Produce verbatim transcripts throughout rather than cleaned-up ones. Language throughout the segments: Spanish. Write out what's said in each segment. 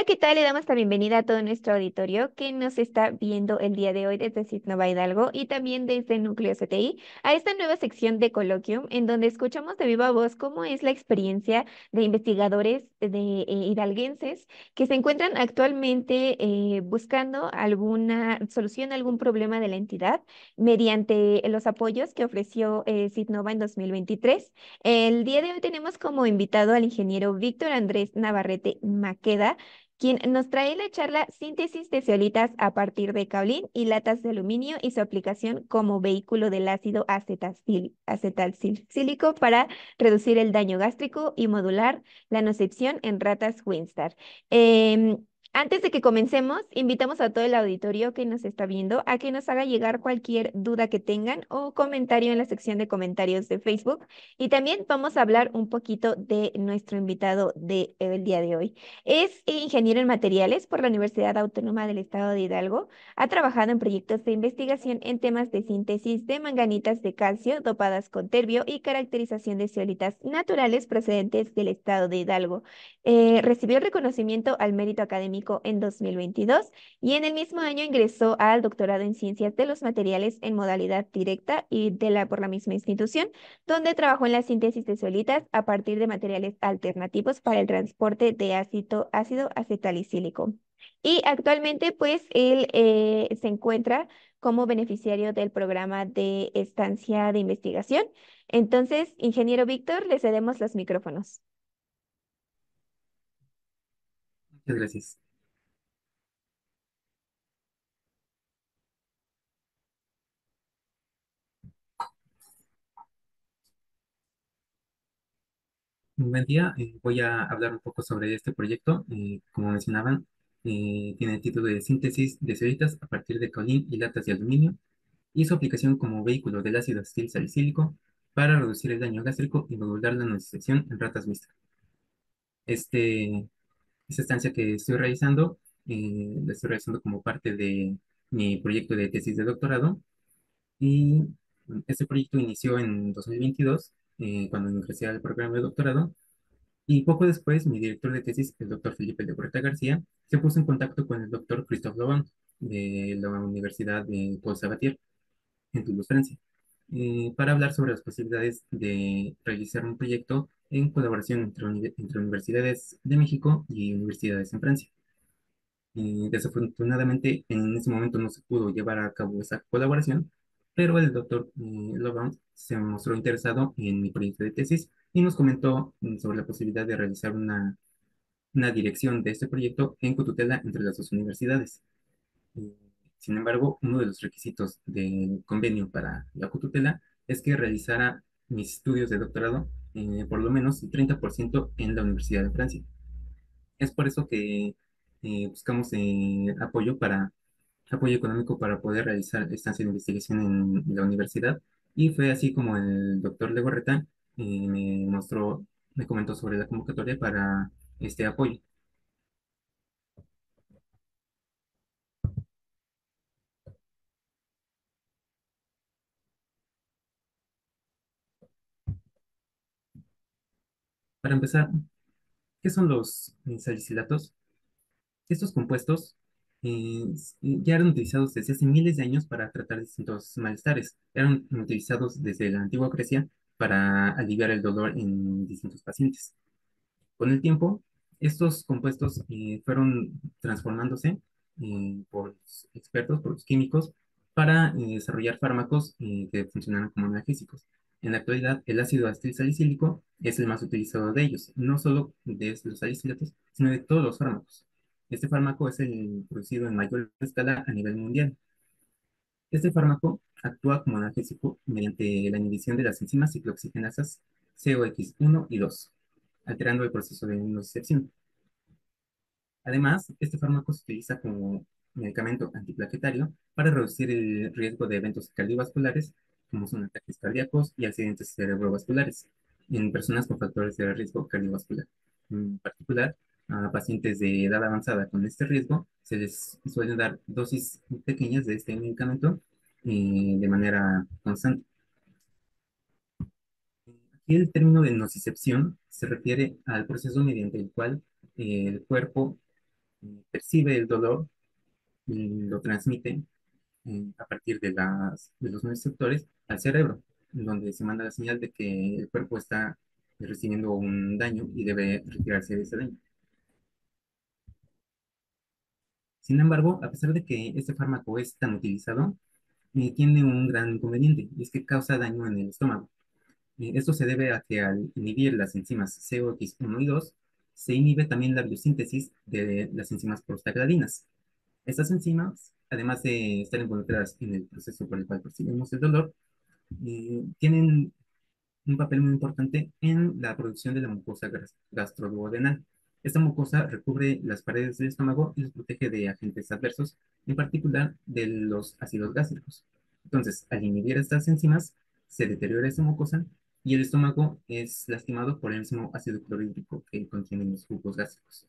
¿qué tal? Le damos la bienvenida a todo nuestro auditorio que nos está viendo el día de hoy desde Citnova Hidalgo y también desde Núcleo C T I a esta nueva sección de Coloquium en donde escuchamos de viva voz cómo es la experiencia de investigadores de eh, hidalguenses que se encuentran actualmente eh, buscando alguna solución a algún problema de la entidad mediante los apoyos que ofreció eh, Citnova en dos mil veintitrés. El día de hoy tenemos como invitado al ingeniero Víctor Andrés Navarrete Maqueda, quien nos trae la charla Síntesis de zeolitas a partir de caolín y latas de aluminio y su aplicación como vehículo del ácido acetacil- acetalcilílico para reducir el daño gástrico y modular la nocicepción en ratas Winstar. Em, Antes de que comencemos, invitamos a todo el auditorio que nos está viendo a que nos haga llegar cualquier duda que tengan o comentario en la sección de comentarios de Facebook. Y también vamos a hablar un poquito de nuestro invitado del día de hoy. Es ingeniero en materiales por la Universidad Autónoma del Estado de Hidalgo. Ha trabajado en proyectos de investigación en temas de síntesis de manganitas de calcio dopadas con terbio y caracterización de zeolitas naturales procedentes del Estado de Hidalgo. Eh, recibió el reconocimiento al mérito académico en dos mil veintidós y en el mismo año ingresó al doctorado en ciencias de los materiales en modalidad directa y de la por la misma institución, donde trabajó en la síntesis de zeolitas a partir de materiales alternativos para el transporte de ácido, ácido acetalicílico. Y actualmente, pues, él eh, se encuentra como beneficiario del programa de estancia de investigación. Entonces, ingeniero Víctor, le cedemos los micrófonos. Muchas gracias. Un buen día. Eh, voy a hablar un poco sobre este proyecto. Eh, como mencionaban, eh, tiene el título de Síntesis de ceolitas a partir de caolín y latas de aluminio y su aplicación como vehículo del ácido acetil salicílico para reducir el daño gástrico y modular la nocicepción en ratas mixtas. Este, esta estancia que estoy realizando, eh, la estoy realizando como parte de mi proyecto de tesis de doctorado y mm, este proyecto inició en dos mil veintidós, eh, cuando ingresé al programa de doctorado. Y poco después, mi director de tesis, el doctor Felipe de Huerta García, se puso en contacto con el doctor Christophe Laurent de la Universidad de Paul Sabatier en Toulouse, Francia, eh, para hablar sobre las posibilidades de realizar un proyecto en colaboración entre, uni- entre universidades de México y universidades en Francia. Y desafortunadamente, en ese momento no se pudo llevar a cabo esa colaboración, pero el doctor Laurent se mostró interesado en mi proyecto de tesis y nos comentó mm, sobre la posibilidad de realizar una una dirección de este proyecto en cotutela entre las dos universidades. Eh, Sin embargo, uno de los requisitos del convenio para la cotutela es que realizara mis estudios de doctorado, eh, por lo menos el treinta por ciento en la Universidad de Francia. Es por eso que eh, buscamos eh, apoyo para apoyo económico para poder realizar estancia de investigación en la universidad, y fue así como el doctor Legorreta eh, me mostró, me comentó sobre la convocatoria para este apoyo. Para empezar, ¿qué son los eh, salicilatos? Estos compuestos eh, s- ya eran utilizados desde hace miles de años para tratar distintos malestares. Eran utilizados desde la antigua Grecia para aliviar el dolor en distintos pacientes. Con el tiempo, estos compuestos eh, fueron transformándose eh, por los expertos, por los químicos, para eh, desarrollar fármacos eh, que funcionaran como analgésicos. En la actualidad, el ácido acetil salicílico es el más utilizado de ellos, no solo de los salicilatos, sino de todos los fármacos. Este fármaco es el producido en mayor escala a nivel mundial. Este fármaco actúa como analgésico mediante la inhibición de las enzimas ciclooxigenasas C O X uno y dos, alterando el proceso de nocicepción. Además, este fármaco se utiliza como medicamento antiplaquetario para reducir el riesgo de eventos cardiovasculares, como son ataques cardíacos y accidentes cerebrovasculares, en personas con factores de riesgo cardiovascular. En particular, a pacientes de edad avanzada con este riesgo se les suelen dar dosis pequeñas de este medicamento eh, de manera constante. Aquí el término de nocicepción se refiere al proceso mediante el cual eh, el cuerpo eh, percibe el dolor y lo transmite eh, a partir de, las, de los receptores al cerebro, en donde se manda la señal de que el cuerpo está recibiendo un daño y debe retirarse de ese daño. Sin embargo, a pesar de que este fármaco es tan utilizado, eh, tiene un gran inconveniente, y es que causa daño en el estómago. Eh, esto se debe a que al inhibir las enzimas C O X uno y dos, se inhibe también la biosíntesis de las enzimas prostaglandinas. Estas enzimas, además de estar involucradas en el proceso por el cual percibimos el dolor, eh, tienen un papel muy importante en la producción de la mucosa gas- gastroduodenal. Esta mucosa recubre las paredes del estómago y los protege de agentes adversos, en particular de los ácidos gástricos. Entonces, al inhibir estas enzimas, se deteriora esta mucosa y el estómago es lastimado por el mismo ácido clorhídrico que contienen los jugos gástricos.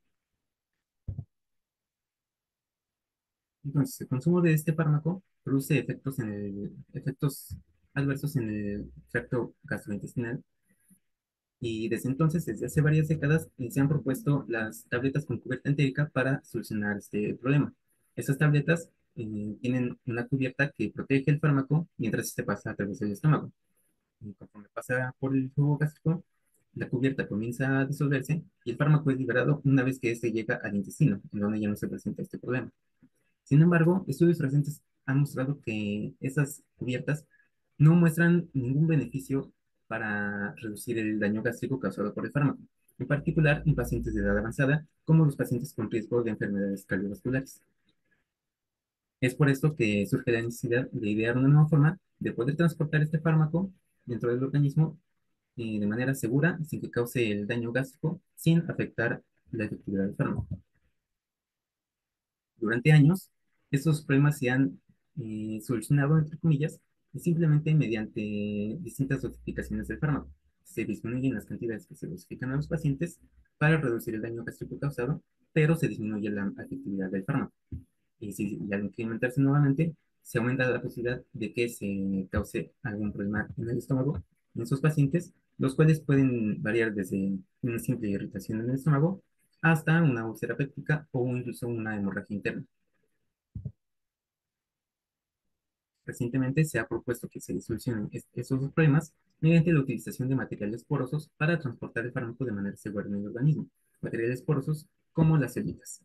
Entonces, el consumo de este fármaco produce efectos, en el, efectos adversos en el tracto gastrointestinal. Y desde entonces, desde hace varias décadas, eh, se han propuesto las tabletas con cubierta entérica para solucionar este problema. Estas tabletas eh, tienen una cubierta que protege el fármaco mientras este pasa a través del estómago. Y conforme pasa por el jugo gástrico, la cubierta comienza a disolverse y el fármaco es liberado una vez que este llega al intestino, en donde ya no se presenta este problema. Sin embargo, estudios recientes han mostrado que esas cubiertas no muestran ningún beneficio para reducir el daño gástrico causado por el fármaco, en particular en pacientes de edad avanzada, como los pacientes con riesgo de enfermedades cardiovasculares. Es por esto que surge la necesidad de idear una nueva forma de poder transportar este fármaco dentro del organismo eh, de manera segura, sin que cause el daño gástrico, sin afectar la efectividad del fármaco. Durante años, estos problemas se han eh, solucionado, entre comillas, simplemente mediante distintas dosificaciones del fármaco. Se disminuyen las cantidades que se dosifican a los pacientes para reducir el daño gástrico causado, pero se disminuye la efectividad del fármaco. Y, si, y al incrementarse nuevamente, se aumenta la posibilidad de que se cause algún problema en el estómago en esos pacientes, los cuales pueden variar desde una simple irritación en el estómago hasta una úlcera péptica o incluso una hemorragia interna. Recientemente se ha propuesto que se solucionen es- esos dos problemas mediante la utilización de materiales porosos para transportar el fármaco de manera segura en el organismo. Materiales porosos como las células.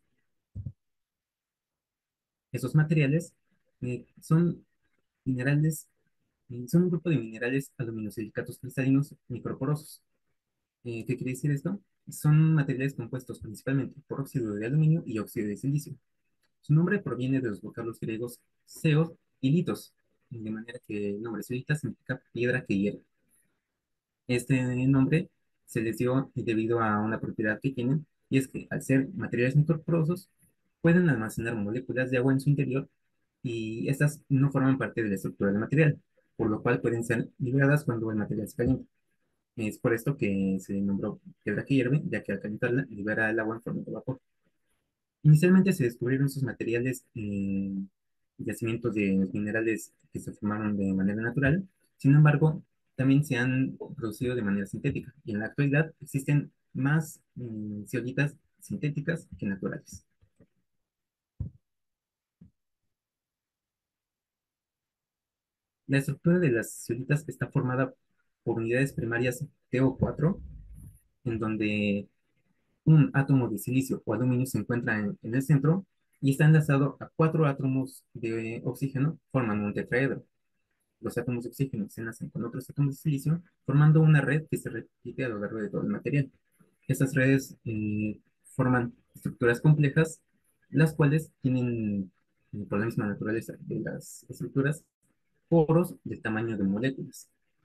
Esos materiales eh, son minerales, eh, son un grupo de minerales aluminosilicatos cristalinos microporosos. Eh, ¿qué quiere decir esto? Son materiales compuestos principalmente por óxido de aluminio y óxido de silicio. Su nombre proviene de los vocablos griegos seos y litos, de manera que el nombre zeolita significa piedra que hierve. Este nombre se les dio debido a una propiedad que tienen, y es que al ser materiales microporosos, pueden almacenar moléculas de agua en su interior y estas no forman parte de la estructura del material, por lo cual pueden ser liberadas cuando el material se calienta. Es por esto que se nombró piedra que hierve, ya que al calentarla libera el agua en forma de vapor. Inicialmente se descubrieron estos materiales en yacimientos de minerales que se formaron de manera natural. Sin embargo, también se han producido de manera sintética y en la actualidad existen más mm, zeolitas sintéticas que naturales. La estructura de las zeolitas está formada por unidades primarias T O cuatro, en donde un átomo de silicio o aluminio se encuentra en, en el centro y está enlazado a cuatro átomos de oxígeno, formando un tetraedro. Los átomos de oxígeno se enlazan con otros átomos de silicio, formando una red que se repite a lo largo de todo el material. Estas redes eh, forman estructuras complejas, las cuales tienen, eh, por la misma naturaleza de las estructuras, poros del tamaño de moléculas.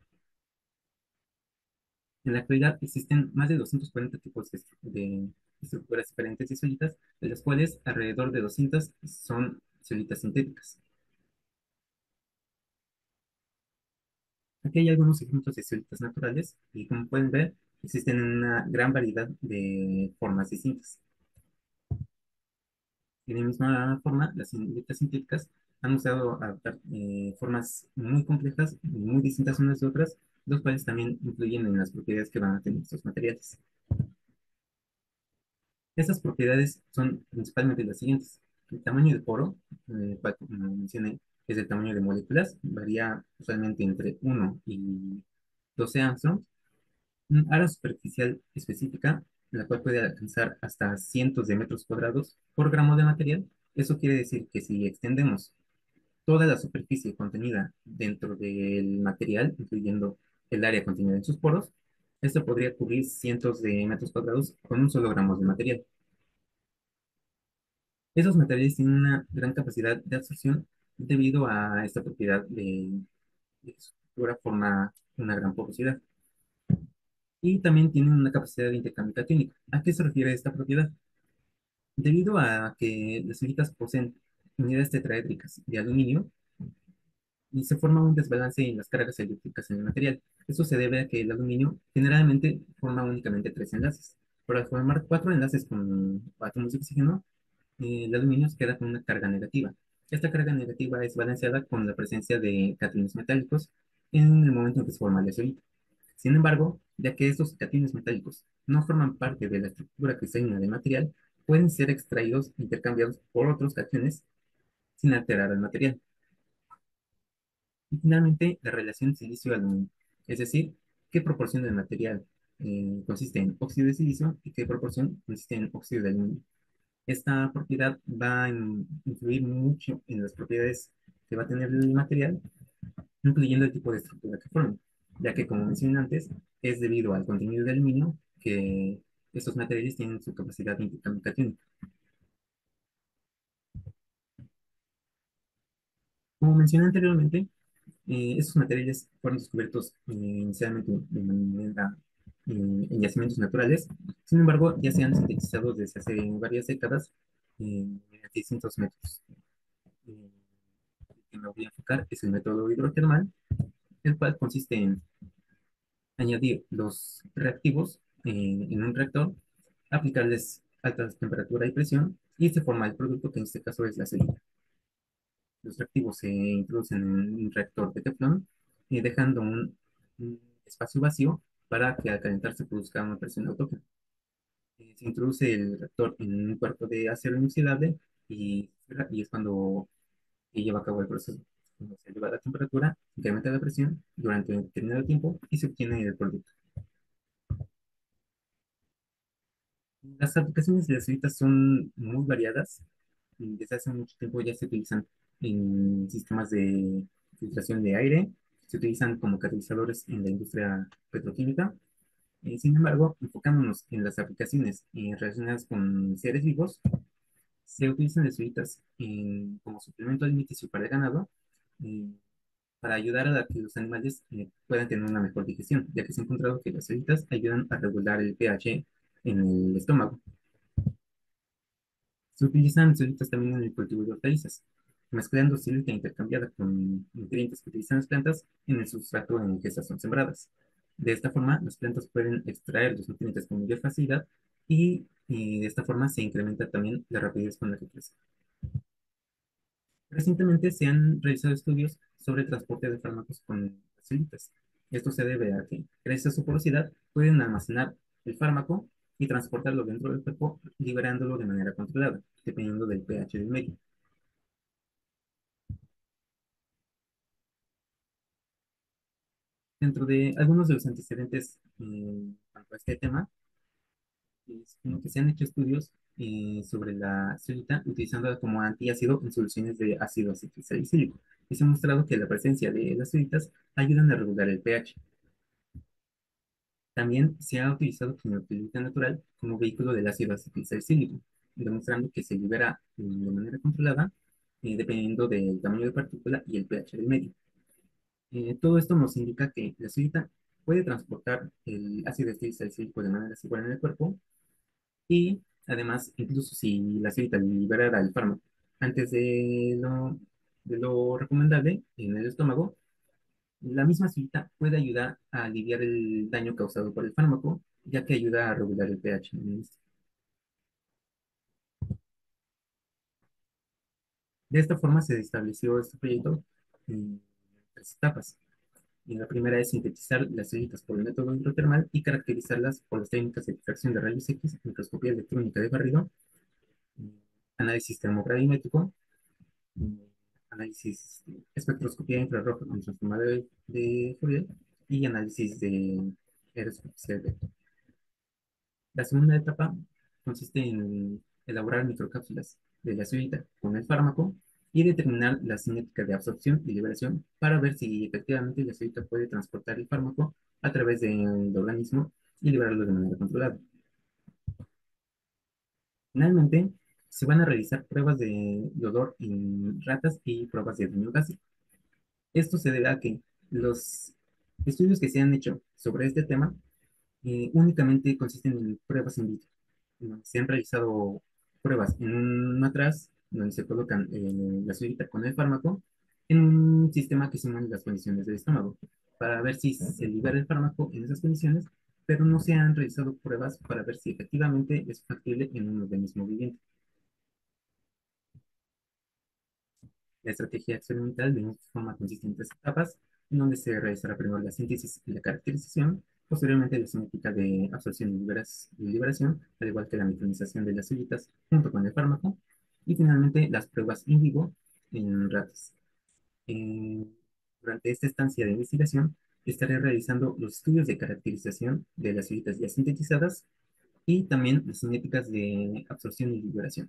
En la actualidad existen más de doscientos cuarenta tipos de, de estructuras diferentes y sólidas, de las cuales alrededor de doscientas son sólidas sintéticas. Aquí hay algunos ejemplos de sólidas naturales y como pueden ver, existen una gran variedad de formas distintas. De la misma forma, las sólidas sintéticas han usado adaptar eh, formas muy complejas y muy distintas unas de otras, los cuales también influyen en las propiedades que van a tener estos materiales. Estas propiedades son principalmente las siguientes. El tamaño del poro, eh, cual, como mencioné, es el tamaño de moléculas, varía usualmente entre uno y doce Angstrom. Un área superficial específica, la cual puede alcanzar hasta cientos de metros cuadrados por gramo de material. Eso quiere decir que si extendemos toda la superficie contenida dentro del material, incluyendo el área contenida en sus poros, esto podría cubrir cientos de metros cuadrados con un solo gramo de material. Esos materiales tienen una gran capacidad de absorción debido a esta propiedad de, de su estructura, forma una gran porosidad. Y también tienen una capacidad de intercambio catiónico. ¿A qué se refiere esta propiedad? Debido a que las fibras poseen unidades tetraédricas de aluminio, y se forma un desbalance en las cargas eléctricas en el material. Eso se debe a que el aluminio generalmente forma únicamente tres enlaces. Para formar cuatro enlaces con átomos de oxígeno, eh, el aluminio se queda con una carga negativa. Esta carga negativa es balanceada con la presencia de cationes metálicos en el momento en que se forma la electrolito. Sin embargo, ya que estos cationes metálicos no forman parte de la estructura cristalina del material, pueden ser extraídos e intercambiados por otros cationes sin alterar el material. Y finalmente, la relación silicio-aluminio, es decir, qué proporción del material eh, consiste en óxido de silicio y qué proporción consiste en óxido de aluminio. Esta propiedad va a in- influir mucho en las propiedades que va a tener el material, incluyendo el tipo de estructura que forme, ya que, como mencioné antes, es debido al contenido de aluminio que estos materiales tienen su capacidad de intercambio catiónico. Como mencioné anteriormente, Eh, estos materiales fueron descubiertos eh, inicialmente de manera eh, en yacimientos naturales. Sin embargo, ya se han sintetizado desde hace varias décadas eh, mediante distintos métodos. Eh, el que me voy a enfocar es el método hidrotermal, el cual consiste en añadir los reactivos eh, en un reactor, aplicarles alta temperatura y presión, y se forma el producto que en este caso es la cerilla. Los reactivos se introducen en un reactor de teflón, eh, dejando un, un espacio vacío para que al calentar se produzca una presión autógena. Eh, se introduce el reactor en un cuerpo de acero inoxidable y, y es cuando se lleva a cabo el proceso. Cuando se eleva la temperatura, se incrementa la presión durante un determinado tiempo y se obtiene el producto. Las aplicaciones de las ceolitas son muy variadas. Y desde hace mucho tiempo ya se utilizan en sistemas de filtración de aire, se utilizan como catalizadores en la industria petroquímica. Eh, sin embargo, enfocándonos en las aplicaciones eh, relacionadas con seres vivos, se utilizan las ceolitas en- como suplemento alimenticio para el ganado, eh, para ayudar a que los animales eh, puedan tener una mejor digestión, ya que se ha encontrado que las ceolitas ayudan a regular el pH en el estómago. Se utilizan ceolitas también en el cultivo de hortalizas, mezclando sílica intercambiada con nutrientes que utilizan las plantas en el sustrato en el que estas son sembradas. De esta forma, las plantas pueden extraer los nutrientes con mayor facilidad y, y de esta forma se incrementa también la rapidez con la que crecen. Recientemente se han realizado estudios sobre el transporte de fármacos con las células. Esto se debe a que, gracias a su porosidad, pueden almacenar el fármaco y transportarlo dentro del cuerpo, liberándolo de manera controlada, dependiendo del pH del medio. Dentro de algunos de los antecedentes eh, en cuanto a este tema, es como que se han hecho estudios eh, sobre la celuita utilizándola como antiácido en soluciones de ácido acetil salicílico. Y se ha mostrado que la presencia de las celulitas ayudan a regular el pH. También se ha utilizado quimioteluita natural como vehículo del ácido acetil salicílico, demostrando que se libera eh, de manera controlada eh, dependiendo del tamaño de partícula y el pH del medio. Eh, todo esto nos indica que la celita puede transportar el ácido acetil salicílico de manera segura en el cuerpo y además, incluso si la celita liberara el fármaco antes de lo, de lo recomendable en el estómago, la misma celita puede ayudar a aliviar el daño causado por el fármaco, ya que ayuda a regular el pH. De esta forma se estableció este proyecto en tres etapas. Y la primera es sintetizar las células por el método hidrotermal y caracterizarlas por las técnicas de extracción de rayos X, microscopía electrónica de barrido, mm, análisis termogravimétrico, mm, análisis de espectroscopía infrarroja con transformador de, de Fourier y análisis de aeroscopía. La segunda etapa consiste en elaborar microcápsulas de la suita con el fármaco y determinar la cinética de absorción y liberación para ver si efectivamente la suita puede transportar el fármaco a través del organismo y liberarlo de manera controlada. Finalmente, se van a realizar pruebas de dolor en ratas y pruebas de daño gástrico. Esto se debe a que los estudios que se han hecho sobre este tema eh, únicamente consisten en pruebas in vitro. ¿No? Se han realizado pruebas en un matraz donde se colocan eh, la suerita con el fármaco en un sistema que simula las condiciones del estómago para ver si se libera el fármaco en esas condiciones, pero no se han realizado pruebas para ver si efectivamente es factible en un organismo viviente. La estrategia experimental de esta forma consiste en tres etapas, en donde se realizará primero la síntesis y la caracterización, posteriormente la cinética de absorción y, liberas- y liberación, al igual que la mecanización de las células junto con el fármaco, y finalmente las pruebas in vivo en ratas. Eh, Durante esta estancia de investigación, estaré realizando los estudios de caracterización de las células ya sintetizadas y también las cinéticas de absorción y liberación.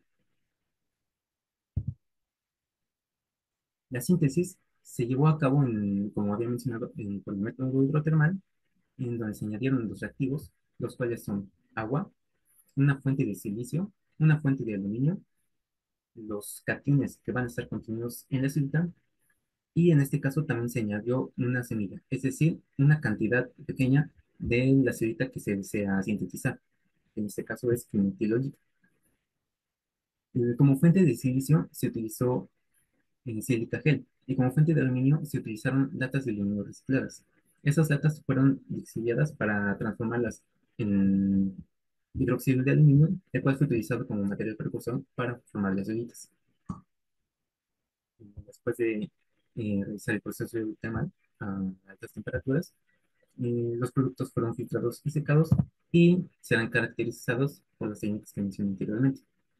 La síntesis se llevó a cabo, en, como había mencionado, en, con el método hidrotermal, en donde se añadieron los reactivos, los cuales son agua, una fuente de silicio, una fuente de aluminio, los cationes que van a estar contenidos en la solución, y en este caso también se añadió una semilla, es decir, una cantidad pequeña de la cerita que se desea sintetizar. En este caso es quinetiloide. Como fuente de silicio se utilizó en sílica gel, y como fuente de aluminio se utilizaron latas de aluminio recicladas. Esas latas fueron lixiviadas para transformarlas en hidróxido de aluminio, el cual fue utilizado como material precursor para formar las bebidas. Después de eh, realizar el proceso de termal a altas temperaturas, eh, los productos fueron filtrados y secados y serán caracterizados por las técnicas que mencioné anteriormente.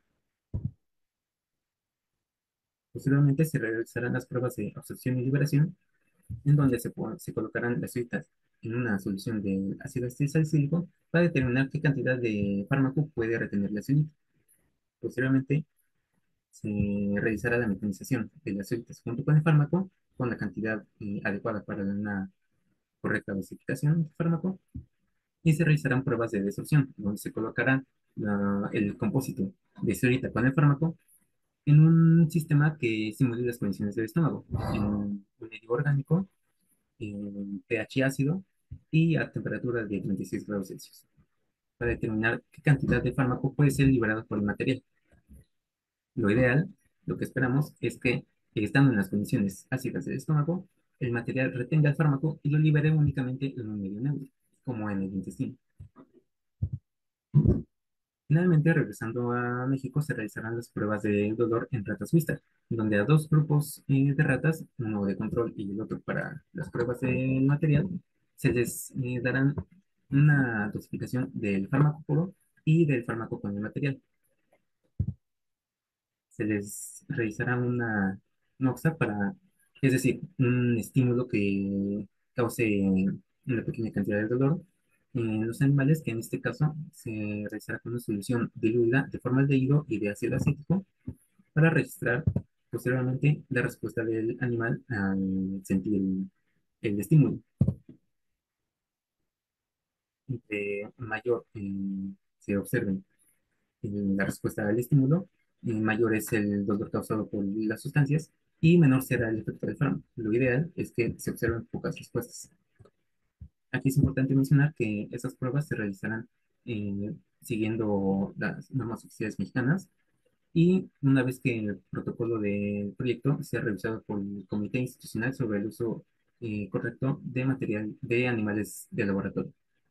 Posteriormente se realizarán las pruebas de absorción y liberación, en donde se, se colocarán las suitas en una solución de ácido salicílico para determinar qué cantidad de fármaco puede retener la suita. Posteriormente, se realizará la mecanización de las suitas junto con el fármaco, con la cantidad eh, adecuada para una correcta dosificación del fármaco, y se realizarán pruebas de desorción, donde se colocará la, el compósito de suita con el fármaco en un sistema que simule las condiciones del estómago, en un medio orgánico, en pH ácido y a temperatura de treinta y seis grados Celsius, para determinar qué cantidad de fármaco puede ser liberado por el material. Lo ideal, lo que esperamos, es que, eh, estando en las condiciones ácidas del estómago, el material retenga el fármaco y lo libere únicamente en un medio neutro, como en el intestino. Finalmente, regresando a México, se realizarán las pruebas de dolor en ratas mixtas, donde a dos grupos eh, de ratas, uno de control y el otro para las pruebas del material, se les eh, darán una dosificación del fármaco puro y del fármaco con el material. Se les realizará una noxa para, es decir, un estímulo que cause una pequeña cantidad de dolor en los animales, que en este caso se realizará con una solución diluida de formaldehído y de ácido acético para registrar posteriormente la respuesta del animal al sentir el, el estímulo. Entre mayor eh, se observe la respuesta al estímulo, eh, mayor es el dolor causado por las sustancias y menor será el efecto del fármaco. Lo ideal es que se observen pocas respuestas. Aquí es importante mencionar que esas pruebas se realizarán eh, siguiendo las normas oficiales mexicanas, y una vez que el protocolo del proyecto sea revisado por el Comité Institucional sobre el uso eh, correcto de material de animales de laboratorio.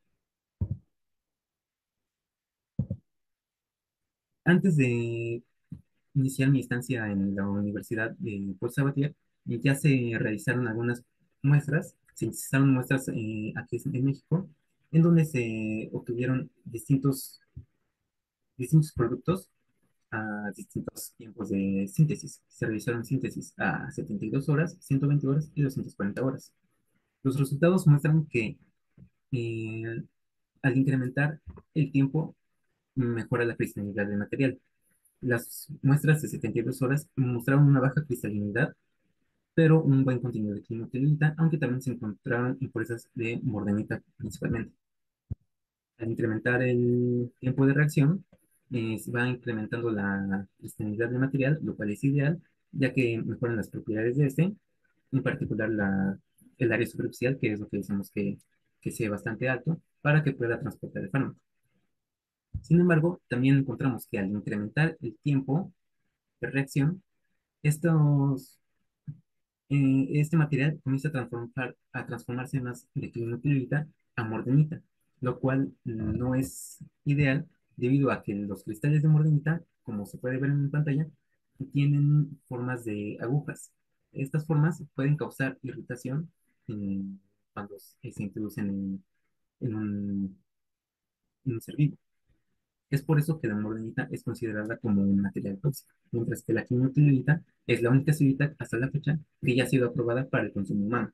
Antes de iniciar mi estancia en la Universidad de Paul Sabatier, ya se realizaron algunas muestras se utilizaron muestras eh, aquí en México, en donde se obtuvieron distintos, distintos productos a distintos tiempos de síntesis. Se realizaron síntesis a setenta y dos horas, ciento veinte horas y doscientas cuarenta horas. Los resultados muestran que eh, al incrementar el tiempo, mejora la cristalinidad del material. Las muestras de setenta y dos horas mostraron una baja cristalinidad, pero un buen contenido de quinotilita, aunque también se encontraron impurezas de mordenita principalmente. Al incrementar el tiempo de reacción, eh, se va incrementando la cristalinidad del material, lo cual es ideal, ya que mejoran las propiedades de este, en particular la, el área superficial, que es lo que decimos que, que sea bastante alto, para que pueda transportar el fármaco. Sin embargo, también encontramos que al incrementar el tiempo de reacción, estos, eh, este material comienza a, transformar, a transformarse más de clinopiolita a mordenita, lo cual no es ideal debido a que los cristales de mordenita, como se puede ver en pantalla, tienen formas de agujas. Estas formas pueden causar irritación eh, cuando se se introducen en, en un, en un ser vivo. Es por eso que la mordenita es considerada como un material tóxico, mientras que la quinotilita es la única ciudad hasta la fecha que ya ha sido aprobada para el consumo humano.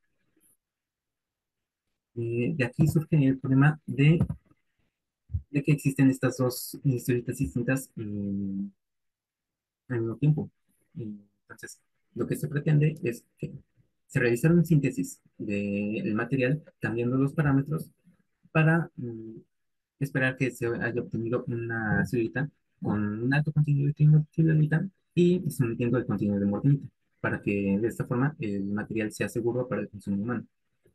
Eh, de aquí surge el problema de, de que existen estas dos ciudadas distintas eh, al mismo tiempo. Y entonces, lo que se pretende es que se realizara una síntesis del material cambiando los parámetros para mm, esperar que se haya obtenido una celuita con un alto contenido de quinotilolita y disminuyendo el contenido de morfinita, para que de esta forma el material sea seguro para el consumo humano.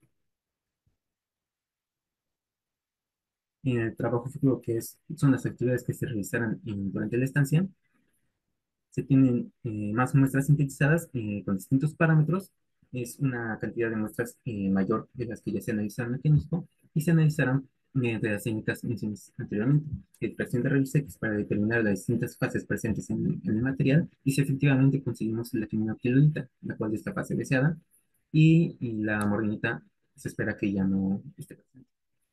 En el trabajo futuro, que es, son las actividades que se realizarán en- durante la estancia, se tienen eh, más muestras sintetizadas eh, con distintos parámetros. Es una cantidad de muestras eh, mayor de las que ya se analizaron aquí en México y se analizarán mediante las técnicas mencionadas anteriormente. Extracción de rayos X para determinar las distintas fases presentes en, en el material y si efectivamente conseguimos la quimioquilolita, la cual es la fase deseada, y, y la morganita se espera que ya no esté presente.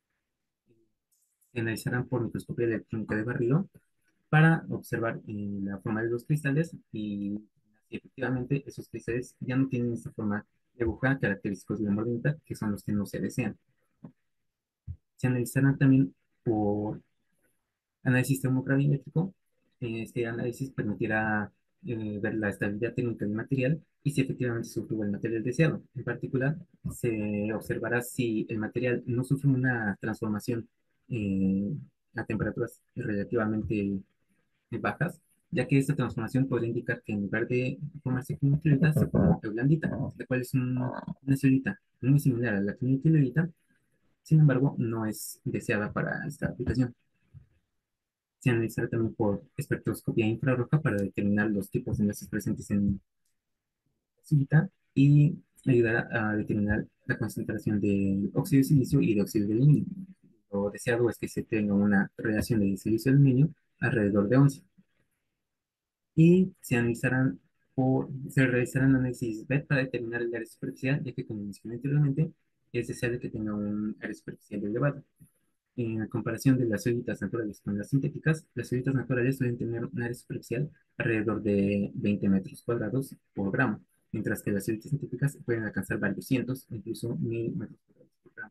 Se analizarán por microscopía electrónica de barrido para observar eh, la forma de los cristales y si efectivamente esos cristales ya no tienen esa forma de aguja característicos de la mordenita, que son los que no se desean. Se analizarán también por análisis termogravimétrico. Eh, Este análisis permitirá eh, ver la estabilidad técnica del material y si efectivamente se obtuvo el material deseado. En particular, se observará si el material no sufre una transformación eh, a temperaturas relativamente bajas, ya que esta transformación podría indicar que en lugar de formarse quinotilita se forma eublandita, la cual es un- una celulita muy similar a la quinotilita, sin embargo, no es deseada para esta aplicación. Se analizará también por espectroscopía infrarroja para determinar los tipos de enlaces presentes en la celulita y ayudará a determinar la concentración de óxido de silicio y de óxido de aluminio. Lo deseado es que se tenga una relación de silicio-aluminio alrededor de once y se analizarán por, se realizarán análisis B E T para determinar el área superficial, ya que como mencioné anteriormente, es deseable que tenga un área superficial elevado. En comparación de las celulitas naturales con las sintéticas, las celulitas naturales suelen tener un área superficial alrededor de veinte metros cuadrados por gramo, mientras que las celulitas sintéticas pueden alcanzar varios cientos, incluso mil metros cuadrados por gramo.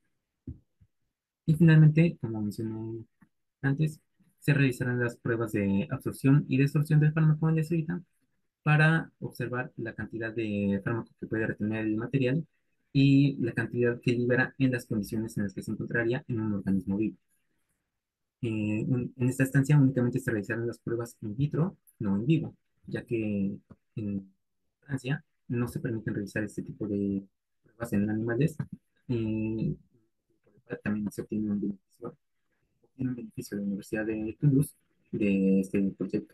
Y finalmente, como mencioné antes, se realizarán las pruebas de absorción y desorción del fármaco en la celulita para observar la cantidad de fármaco que puede retener el material y la cantidad que libera en las condiciones en las que se encontraría en un organismo vivo. Eh, un- en esta estancia únicamente se realizaron las pruebas in vitro, no en vivo, ya que en Francia no se permiten realizar este tipo de pruebas en animales. Y por lo cual también se obtiene un beneficio, obtiene un beneficio de la Universidad de Toulouse de este proyecto.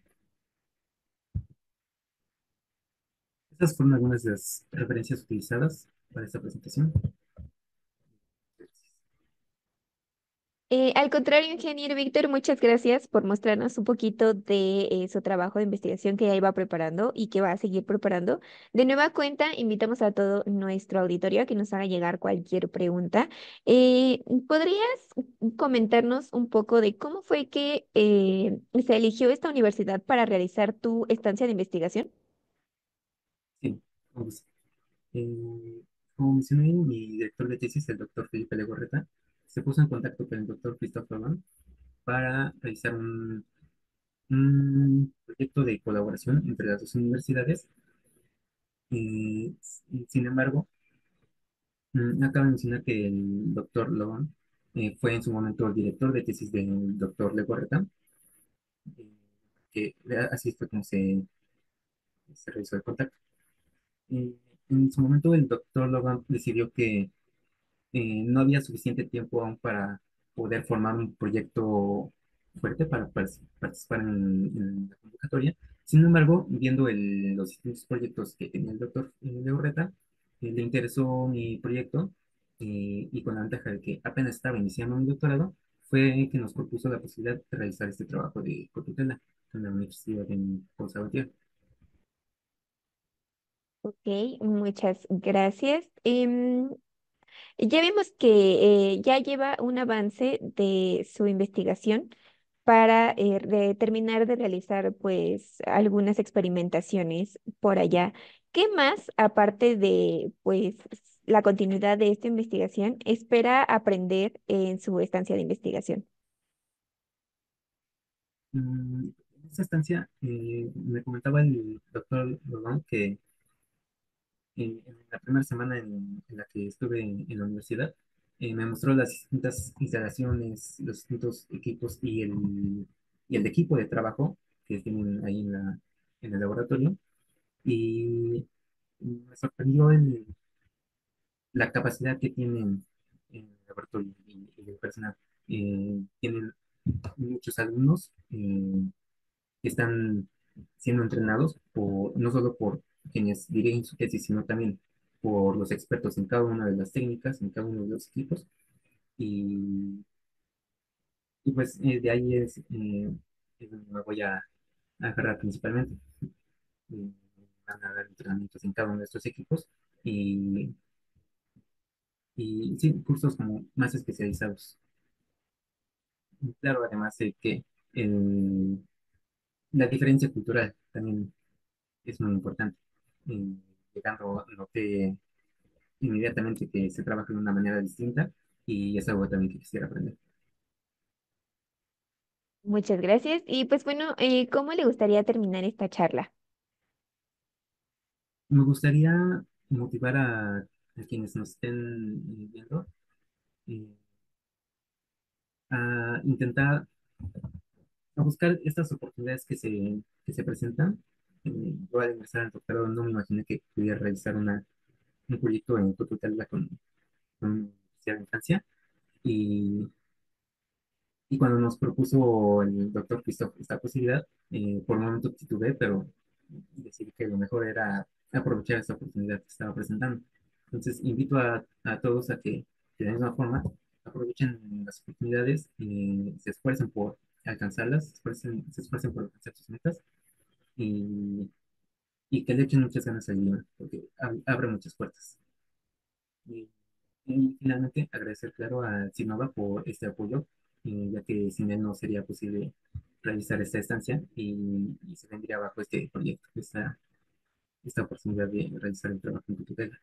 Estas fueron algunas de las referencias utilizadas para esta presentación. Eh, al contrario, ingeniero Víctor, muchas gracias por mostrarnos un poquito de eh, su trabajo de investigación que ya iba preparando y que va a seguir preparando. De nueva cuenta, invitamos a todo nuestro auditorio a que nos haga llegar cualquier pregunta. Eh, ¿podrías comentarnos un poco de cómo fue que eh, se eligió esta universidad para realizar tu estancia de investigación? Sí, vamos. Eh, Como mencioné, mi director de tesis, el doctor Felipe Legorreta, se puso en contacto con el doctor Christopher Long para realizar un, un proyecto de colaboración entre las dos universidades. Eh, Sin embargo, mm, acabo de mencionar que el doctor Logan eh, fue en su momento el director de tesis del doctor Legorreta, eh, que así fue como se, se realizó el contacto. Eh, en su momento, el doctor Logan decidió que eh, no había suficiente tiempo aún para poder formar un proyecto fuerte para par- participar en, en la convocatoria. Sin embargo, viendo el- los distintos proyectos que tenía el doctor Leorreta, eh, le interesó mi proyecto eh, y con la ventaja de que apenas estaba iniciando mi doctorado, fue que nos propuso la posibilidad de realizar este trabajo de cotutela en la Universidad de Salvatierra. Ok, muchas gracias. Em, Ya vemos que eh, ya lleva un avance de su investigación para eh, re- terminar de realizar pues algunas experimentaciones por allá. ¿Qué más, aparte de pues la continuidad de esta investigación, espera aprender en su estancia de investigación? Mm, en esta estancia, eh, me comentaba el doctor Lobán que en, en la primera semana en, en la que estuve en, en la universidad, eh, me mostró las distintas instalaciones, los distintos equipos y el, y el equipo de trabajo que tienen ahí en, la, en el laboratorio. Y me sorprendió el- la capacidad que tienen en el laboratorio y, y el personal. Eh, tienen muchos alumnos eh, que están siendo entrenados por, no solo por quienes dirigen su tesis, sino también por los expertos en cada una de las técnicas, en cada uno de los equipos. Y, y pues eh, de ahí es, eh, es donde me voy a, a agarrar principalmente. Eh, Van a dar entrenamientos en cada uno de estos equipos y, y sí, cursos como más especializados. Y claro, además de que el- la diferencia cultural también es muy importante. Eh, Llegando, noté inmediatamente que se trabaja de una manera distinta y es algo también que quisiera aprender. Muchas gracias. Y pues bueno, eh, ¿cómo le gustaría terminar esta charla? Me gustaría motivar a, a quienes nos estén eh, viendo eh, a intentar a buscar estas oportunidades que se, que se presentan. Eh, yo al ingresar al doctorado no me imaginé que pudiera realizar una, un proyecto en Cotutela con, con Universidad de Infancia y Y cuando nos propuso el doctor Christoph esta posibilidad, eh, por un momento titubeé, pero decidí que lo mejor era aprovechar esta oportunidad que estaba presentando. Entonces, invito a, a todos a que, de la misma forma, aprovechen las oportunidades y se esfuercen por alcanzarlas, se esfuercen, se esfuercen por alcanzar sus metas y, y que le echen muchas ganas al libro, porque ab- abre muchas puertas. Y, y finalmente, agradecer, claro, a Sinova por este apoyo, eh, ya que sin él no sería posible realizar esta estancia y, y se vendría bajo este proyecto, esta, esta oportunidad de realizar el trabajo en tu tutela.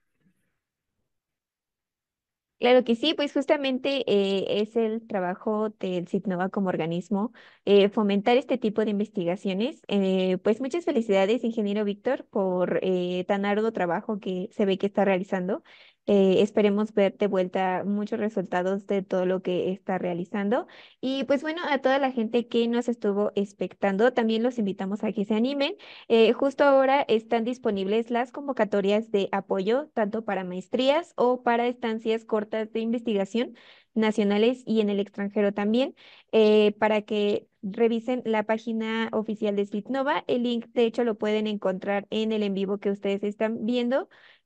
Claro que sí, pues justamente eh, es el trabajo del CITNOVA como organismo eh, fomentar este tipo de investigaciones. Eh, pues muchas felicidades, ingeniero Víctor, por eh, tan arduo trabajo que se ve que está realizando. Eh, esperemos ver de vuelta muchos resultados de todo lo que está realizando. Y pues bueno, a toda la gente que nos estuvo expectando, también los invitamos a que se animen. Eh, justo ahora están disponibles las convocatorias de apoyo, tanto para maestrías o para estancias cortas de investigación nacionales y en el extranjero también, eh, para que revisen la página oficial de Slipnova. El link, de hecho, lo pueden encontrar en el en vivo que ustedes están viendo.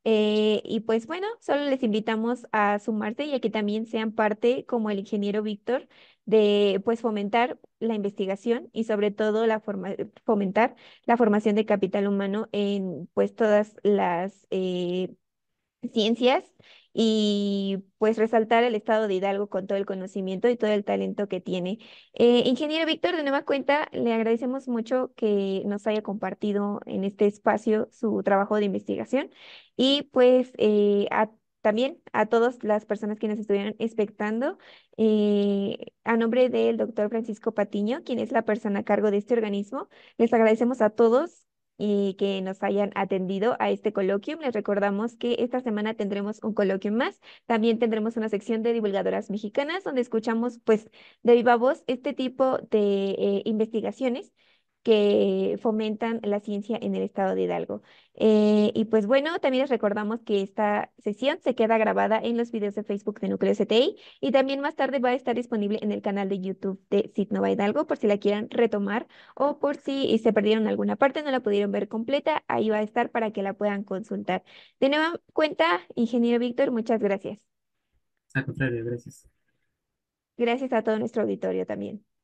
Eh, y pues bueno, solo les invitamos a sumarse y a que también sean parte, como el ingeniero Víctor, de pues fomentar la investigación y sobre todo la forma, fomentar la formación de capital humano en pues todas las eh, ciencias y pues resaltar el estado de Hidalgo con todo el conocimiento y todo el talento que tiene. Eh, ingeniero Víctor, de nueva cuenta, le agradecemos mucho que nos haya compartido en este espacio su trabajo de investigación y pues eh, a- también a todas las personas que nos estuvieron expectando, eh, a nombre del doctor Francisco Patiño, quien es la persona a cargo de este organismo, les agradecemos a todos y que nos hayan atendido a este coloquio. Les recordamos que esta semana tendremos un coloquio más. También tendremos una sección de divulgadoras mexicanas donde escuchamos, pues, de viva voz este tipo de eh, investigaciones que fomentan la ciencia en el estado de Hidalgo. Eh, y pues bueno, también les recordamos que esta sesión se queda grabada en los videos de Facebook de Núcleo C T I y también más tarde va a estar disponible en el canal de YouTube de Citnova Hidalgo por si la quieran retomar o por si se perdieron alguna parte, no la pudieron ver completa, ahí va a estar para que la puedan consultar. De nueva cuenta, ingeniero Víctor, muchas gracias. Al contrario, gracias. Gracias a todo nuestro auditorio también.